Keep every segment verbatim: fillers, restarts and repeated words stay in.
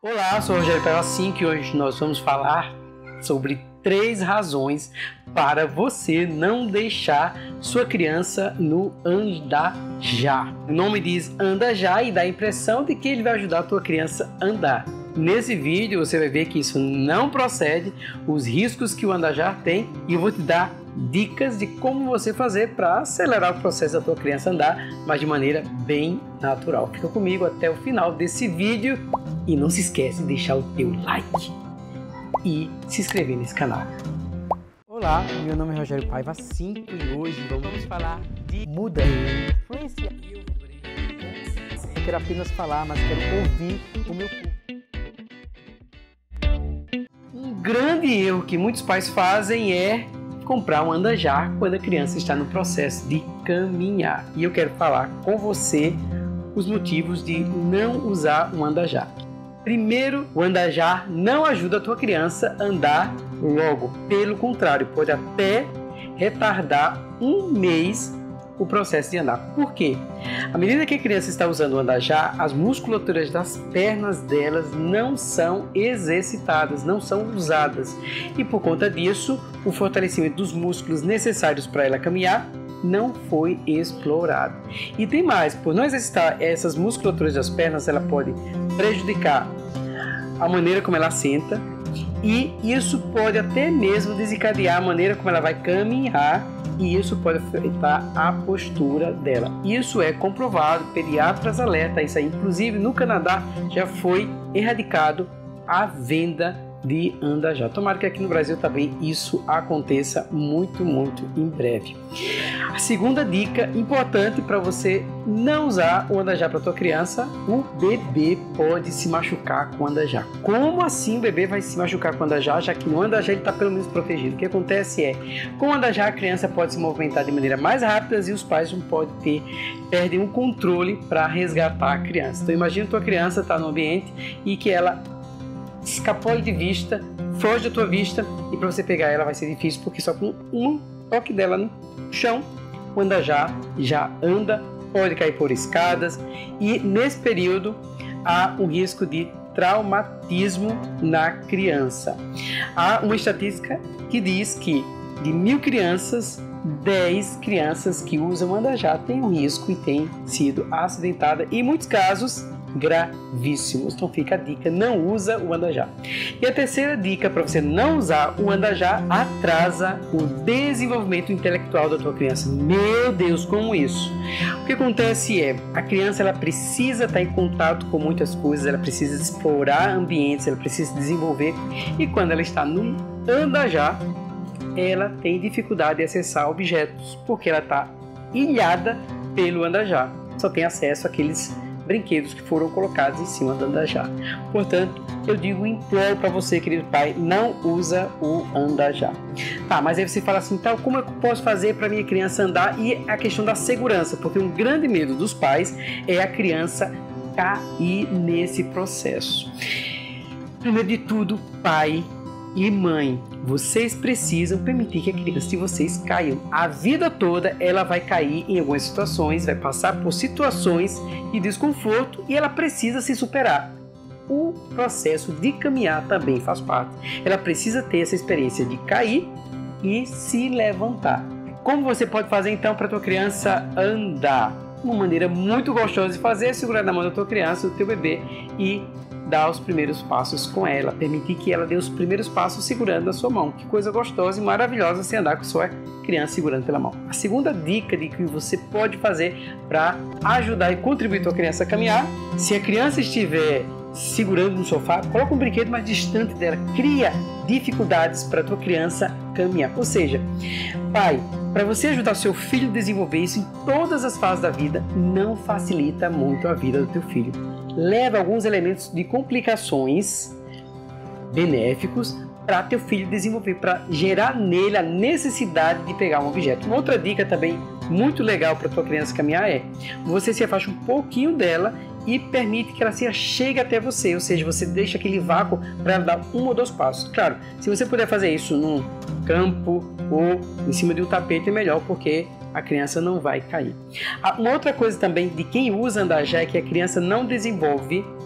Olá, sou o Rogério Paiva cinco e hoje nós vamos falar sobre três razões para você não deixar sua criança no anda já. O nome diz anda já e dá a impressão de que ele vai ajudar a tua criança a andar. Nesse vídeo você vai ver que isso não procede, os riscos que o anda já tem, e eu vou te dar dicas de como você fazer para acelerar o processo da tua criança andar, mas de maneira bem natural. Fica comigo até o final desse vídeo e não se esquece de deixar o teu like e se inscrever nesse canal. Olá, meu nome é Rogério Paiva cinco e hoje vamos falar de mudança. Eu quero apenas falar, mas quero ouvir o meu público. Um grande erro que muitos pais fazem é comprar um anda já quando a criança está no processo de caminhar. E eu quero falar com você os motivos de não usar um anda já. Primeiro, o anda já não ajuda a tua criança a andar logo. Pelo contrário, pode até retardar um mês o processo de andar. Por quê? À medida que a criança está usando o anda já, as musculaturas das pernas delas não são exercitadas, não são usadas. E por conta disso, o fortalecimento dos músculos necessários para ela caminhar não foi explorado. E tem mais, por não exercitar essas musculaturas das pernas, ela pode prejudicar a maneira como ela senta, e isso pode até mesmo desencadear a maneira como ela vai caminhar, e isso pode afetar a postura dela. Isso é comprovado, pediatras alertam isso aí. Inclusive no Canadá já foi erradicado a venda de anda já. Tomara que aqui no Brasil também isso aconteça muito, muito em breve. A segunda dica importante para você não usar o anda já para tua criança: o bebê pode se machucar com o anda já. Como assim o bebê vai se machucar com o anda já, já que no anda já ele está pelo menos protegido? O que acontece é, com o anda já a criança pode se movimentar de maneira mais rápida e os pais não podem ter, perdem o controle para resgatar a criança. Então imagina a tua criança está no ambiente e que ela escapole de vista, foge da tua vista, e para você pegar ela vai ser difícil, porque só com um toque dela no chão, o anda já já anda, pode cair por escadas, e nesse período há um risco de traumatismo na criança. Há uma estatística que diz que de mil crianças, dez crianças que usam o anda já têm um risco e têm sido acidentadas, e em muitos casos gravíssimos. Então fica a dica, não usa o anda já. E a terceira dica para você não usar o anda já: atrasa o desenvolvimento intelectual da tua criança. Meu Deus, como isso? O que acontece é, a criança ela precisa estar em contato com muitas coisas, ela precisa explorar ambientes, ela precisa desenvolver, e quando ela está no anda já, ela tem dificuldade de acessar objetos, porque ela está ilhada pelo anda já, só tem acesso àqueles brinquedos que foram colocados em cima do anda já. Portanto, eu digo, imploro para você, querido pai, não usa o anda já. Tá, mas aí você fala assim, então, como eu posso fazer para minha criança andar? E a questão da segurança, porque um grande medo dos pais é a criança cair nesse processo. Primeiro de tudo, pai e mãe, vocês precisam permitir que a criança de vocês caia. A vida toda ela vai cair em algumas situações, vai passar por situações de desconforto e ela precisa se superar. O processo de caminhar também faz parte. Ela precisa ter essa experiência de cair e se levantar. Como você pode fazer então para a tua criança andar? Uma maneira muito gostosa de fazer é segurar na mão da tua criança, do teu bebê, e dar os primeiros passos com ela, permitir que ela dê os primeiros passos segurando na sua mão. Que coisa gostosa e maravilhosa você andar com sua criança segurando pela mão. A segunda dica de que você pode fazer para ajudar e contribuir a tua criança a caminhar: se a criança estiver segurando no sofá, coloca um brinquedo mais distante dela, cria dificuldades para a tua criança caminhar. Ou seja, pai, para você ajudar seu filho a desenvolver isso em todas as fases da vida, não facilita muito a vida do teu filho. Leva alguns elementos de complicações benéficos para teu filho desenvolver, para gerar nele a necessidade de pegar um objeto. Uma outra dica também muito legal para tua criança caminhar é: você se afasta um pouquinho dela e permite que ela se chegue até você, ou seja, você deixa aquele vácuo para ela dar um ou dois passos. Claro, se você puder fazer isso num campo ou em cima de um tapete é melhor, porque a criança não vai cair. Uma outra coisa também de quem usa anda já é que a criança não desenvolve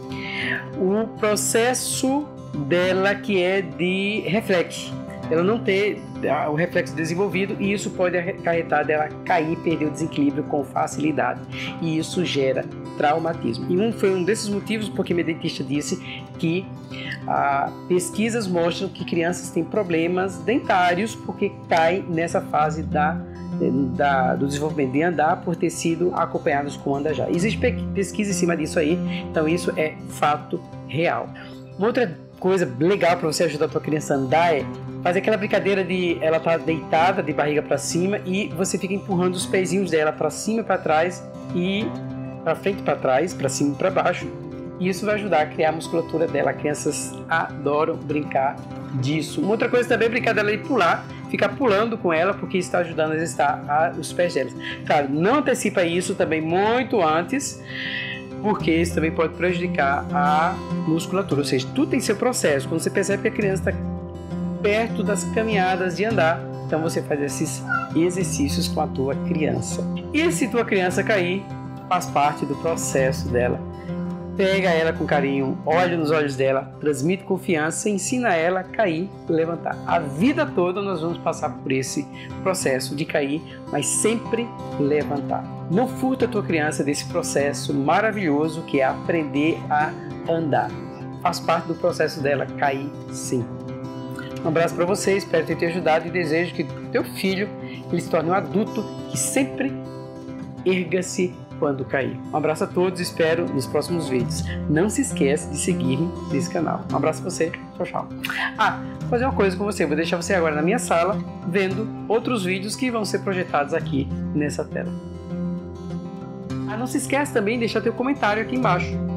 O processo dela que é de reflexo, ela não ter o reflexo desenvolvido, e isso pode acarretar dela cair, perder o desequilíbrio com facilidade, e isso gera traumatismo. E um foi um desses motivos porque meu dentista disse que ah, pesquisas mostram que crianças têm problemas dentários porque caem nessa fase da, da, do desenvolvimento de andar por ter sido acompanhados com andar-já. Existe pesquisa em cima disso aí, então isso é fato real. Uma outra coisa legal para você ajudar a tua criança a andar é fazer aquela brincadeira de ela tá deitada de barriga para cima e você fica empurrando os pezinhos dela para cima e para trás e para frente e para trás, para cima e para baixo. E isso vai ajudar a criar a musculatura dela. Crianças adoram brincar disso. Uma outra coisa também é brincar dela de pular, ficar pulando com ela, porque isso está ajudando a exercitar a, os pés delas. Claro, não antecipa isso também muito antes, porque isso também pode prejudicar a musculatura. Ou seja, tudo tem seu processo. Quando você percebe que a criança está perto das caminhadas de andar, então você faz esses exercícios com a tua criança. E se tua criança cair, faz parte do processo dela. Pega ela com carinho, olha nos olhos dela, transmite confiança, ensina ela a cair e levantar. A vida toda nós vamos passar por esse processo de cair, mas sempre levantar. Não furta a tua criança desse processo maravilhoso que é aprender a andar. Faz parte do processo dela cair, sim. Um abraço para você, espero ter te ajudado e desejo que teu filho ele se torne um adulto que sempre erga-se quando cair. Um abraço a todos, espero nos próximos vídeos. Não se esqueça de seguir-me nesse canal. Um abraço para você, tchau, tchau. Ah, vou fazer uma coisa com você, vou deixar você agora na minha sala vendo outros vídeos que vão ser projetados aqui nessa tela. Ah, não se esqueça também de deixar teu comentário aqui embaixo.